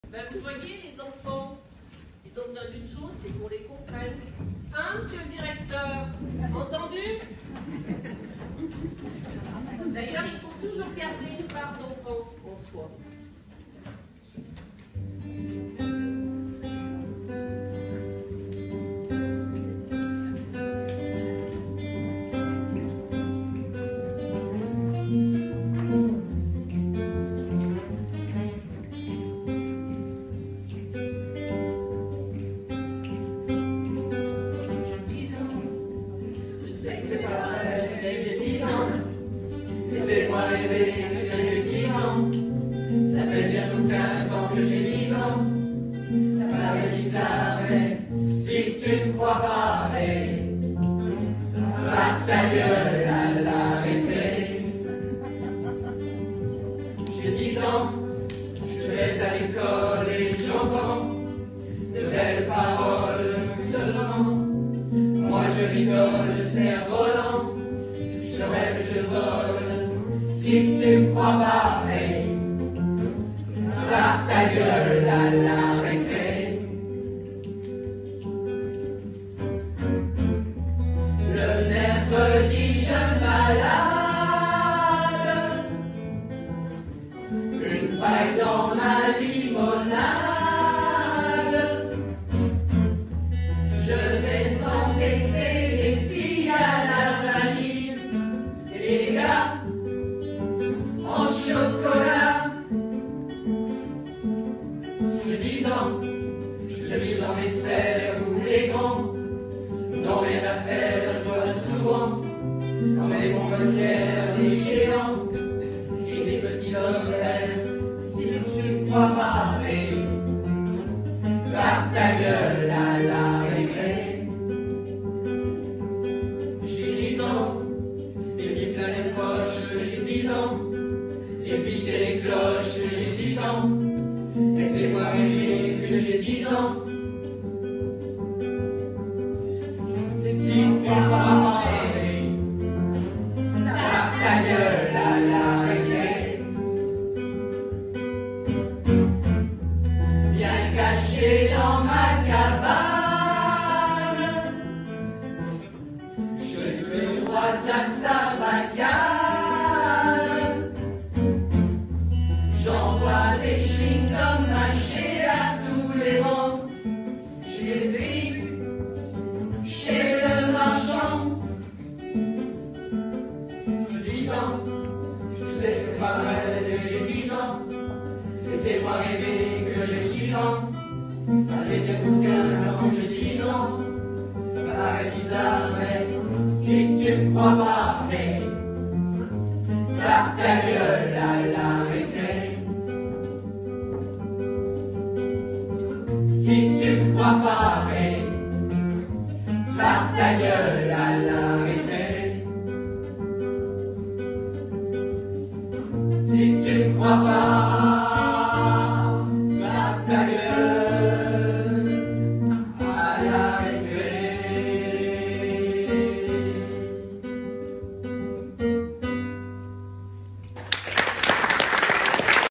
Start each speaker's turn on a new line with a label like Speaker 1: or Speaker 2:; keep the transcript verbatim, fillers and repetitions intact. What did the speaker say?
Speaker 1: Ben, vous voyez, les enfants, ils ont besoin d'une chose, c'est qu'on les comprenne. Hein, monsieur le directeur? Entendu? D'ailleurs, il faut toujours garder une part d'enfant en soi.
Speaker 2: Laissez-moi rêver que j'ai dix ans. Ça fait bientôt quinze ans que j'ai dix ans. Ça paraît bizarre, mais si tu ne crois pas, mais ferme ta gueule à la récré. J'ai dix ans, je vais à l'école et j'entends de belles paroles seulement. Moi je rigole, cerf-volant, je rêve, je vole. Si tu me crois pas, hey, ferme ta gueule à la récré. Le mercredi, je me balade, une paille dans ma limonade. Je descends fêter les filles à la vanille et les gars en chocolat. J'ai dix ans, je vis dans les sphères ou les grands. Dans mes affaires, je vois souvent dans mes montgolfières des géants et des petits hommes verts. Si tu crois pas, mais ferme ta gueule à la récré. J'ai dix ans, les billes plein les poches, j'ai dix ans. Les fils et les cloches, j'ai dix ans. Laissez-moi rêver que j'ai dix ans. Si tu ne crois pas, hey, ferme ta gueule à la récré. Bien caché dans ma cabane, je suis le roi de la Sarbacane. J'envoie les chewing-gums mâchés à tous les vents. Je les vis chez le marchand. J'ai dix ans, je sais que c'est pas vrai que j'ai dix ans. Laissez-moi rêver que j'ai dix ans. Ça fait bientôt quinze ans que j'ai dix ans. Ça paraît bizarre, mais si tu me crois pas, mais ferme ta gueule à la récré. Si tu me crois pas,